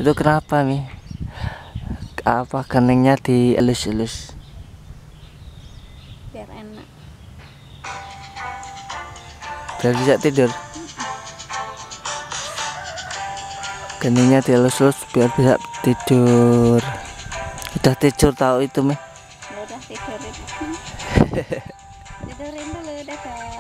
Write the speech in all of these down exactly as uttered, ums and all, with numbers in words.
Itu kenapa Mi? Apa keningnya dielus-elus? Biar enak. Biar bisa tidur. Keningnya dielus-elus biar bisa tidur. Udah tidur tahu itu Mi? Ya udah tidurin. Tidurin dulu dadah.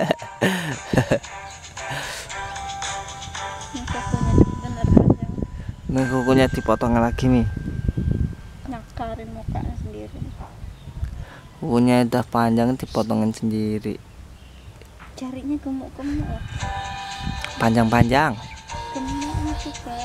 Ini kukunya dipotong lagi nih. Nyakarin mukanya sendiri. Kukunya udah panjang dipotongin sendiri. Jarinya gemuk-gemuk. Panjang-panjang. Gemuk juga.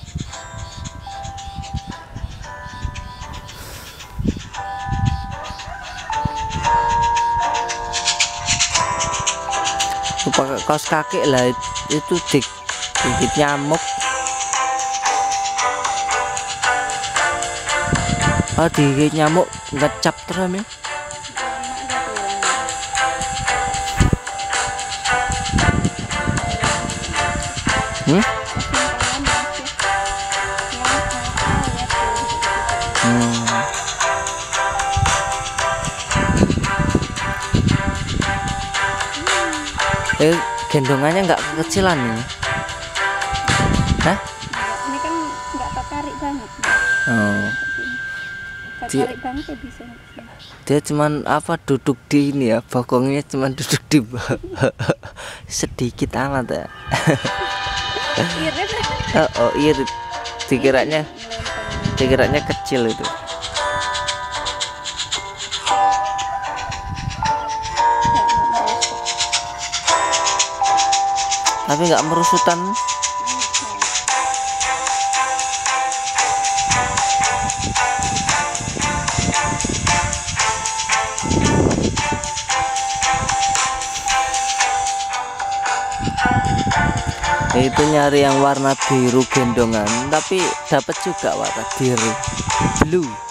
Pakai kaos kaki lah itu dik digigit nyamuk. Oh digigit nyamuk ngecap terus Mi. Hmm? Hmm. Eh gendongannya nggak kekecilan nih. Hah? Ini kan nggak tertarik banget. Oh. Tertarik banget ya bisa. Dia cuman apa duduk di ini ya, bokongnya cuman duduk di bawah. Sedikit amat ya. Irit. Oh, oh irit. Dikiranya dikiranya kecil itu. Tapi nggak merusutan. Itu nyari yang warna biru gendongan, tapi dapat juga warna biru blue.